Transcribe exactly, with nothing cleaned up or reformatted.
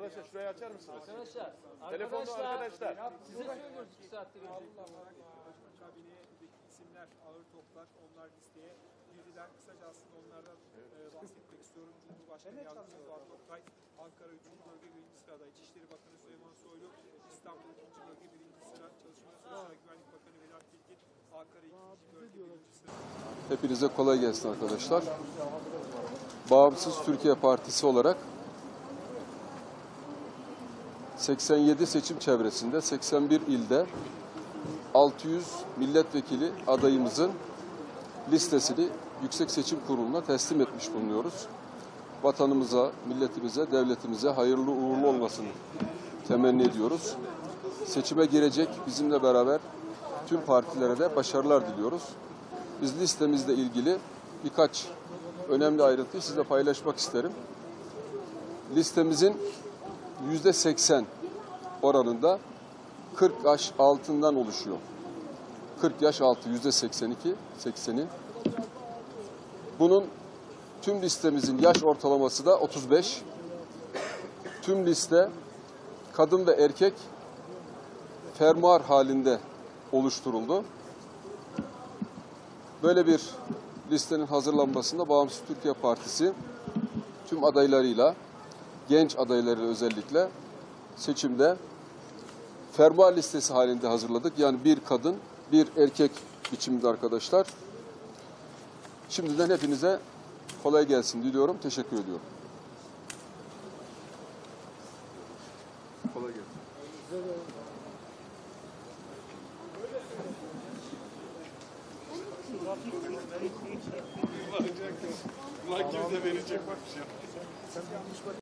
Arkadaşlar şurayı açar mısınız? Arkadaşlar, Telefonda arkadaşlar. Size söylüyoruz iki saattir. Kabinedeki isimler, ağır toplar, onlar listeye girdiler. Kısaca aslında onlardan e, bahsetmek istiyorum. Cumhurbaşkanı Yardımcısı Fuat Oktay, Ankara üçüncü Bölge birinci sırada. İçişleri Bakanı Süleyman Soylu, İstanbul ikinci Bölge birinci sıra. Çalışma Sırasında Güvenlik Bakanı Vedat Bilgin, Ankara ikinci Bölge birinci sıra. Hepinize kolay gelsin arkadaşlar. Bağımsız Türkiye Partisi olarak seksen yedi seçim çevresinde seksen bir ilde altı yüz milletvekili adayımızın listesini Yüksek Seçim Kurulu'na teslim etmiş bulunuyoruz. Vatanımıza, milletimize, devletimize hayırlı uğurlu olmasını temenni ediyoruz. Seçime girecek bizimle beraber tüm partilere de başarılar diliyoruz. Biz listemizle ilgili birkaç önemli ayrıntıyı sizinle paylaşmak isterim. Listemizin yüzde seksen oranında kırk yaş altından oluşuyor. kırk yaş altı, yüzde seksen iki, sekseni. Bunun tüm listemizin yaş ortalaması da otuz beş. Tüm liste kadın ve erkek fermuar halinde oluşturuldu. Böyle bir listenin hazırlanmasında Bağımsız Türkiye Partisi tüm adaylarıyla, genç adayları özellikle seçimde fermuar listesi halinde hazırladık. Yani bir kadın, bir erkek biçiminde arkadaşlar. Şimdiden hepinize kolay gelsin diliyorum. Teşekkür ediyorum. Kolay gelsin. Ulan kimse verecek bak.